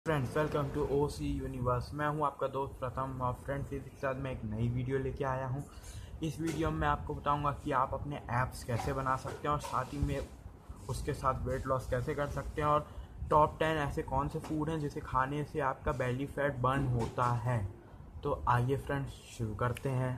Friends, welcome to OC universe. मैं हूं आपका दोस्त प्रथम और फ्रेंड्स इसके साथ मैं एक नई वीडियो लेके आया हूं। इस वीडियो में मैं आपको बताऊंगा कि आप अपने ऐप्स कैसे बना सकते हैं और साथ ही में उसके साथ वेट लॉस कैसे कर सकते हैं और टॉप 10 ऐसे कौन से फूड हैं जिसे खाने से आपका बेली फैट बर्न होता है। तो आइए फ्रेंड्स शुरू करते हैं।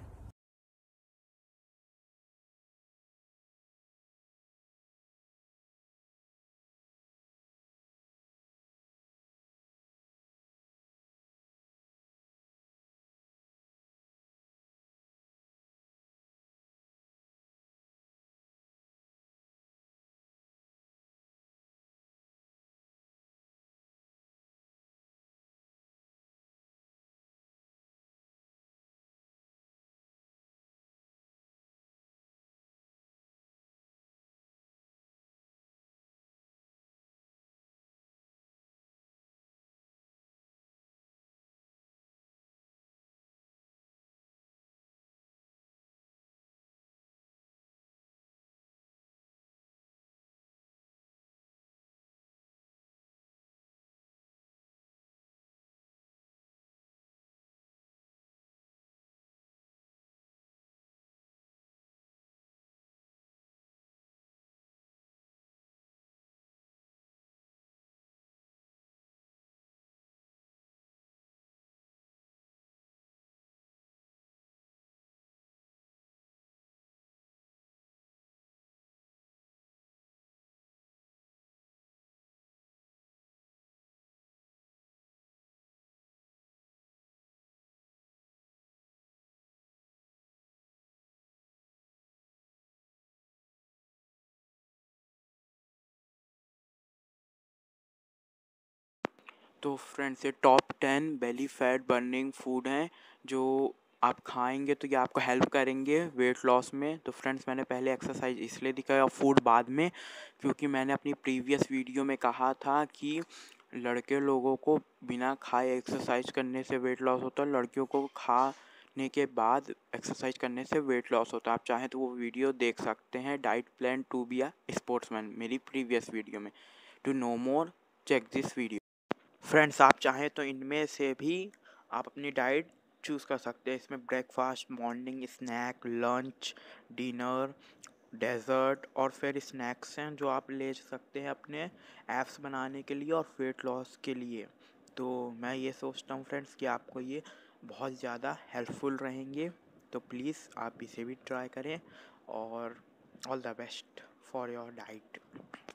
तो फ्रेंड्स, ये top 10 belly fat burning food हैं जो आप खाएंगे तो ये आपको हेल्प करेंगे वेट लॉस में। तो फ्रेंड्स, मैंने पहले एक्सरसाइज इसलिए दिखाया और फूड बाद में, क्योंकि मैंने अपनी प्रीवियस वीडियो में कहा था कि लड़के लोगों को बिना खाए एक्सरसाइज करने से वेट लॉस होता है, लड़कियों को खाने के बाद एक्सरसाइज करने से वेट लॉस होता है। आप चाहें तो वो वीडियो देख सकते हैं, diet plan to be a sportsman, मेरी प्रीवियस वीडियो में। To know more, check this video. Friends, आप चाहें तो इनमें से भी आप अपनी डाइट चूज़ कर सकते हैं। इसमें breakfast, morning snack, lunch, dinner, dessert और फिर स्नैक्स हैं जो आप ले सकते हैं अपने एप्स बनाने के लिए और वेट लॉस के लिए। तो मैं ये सोचता हूँ फ्रेंड्स कि आपको ये बहुत ज़्यादा हेल्पफुल रहेंगे। तो प्लीज़ आप इसे भी ट्राई करें और all the best for your diet.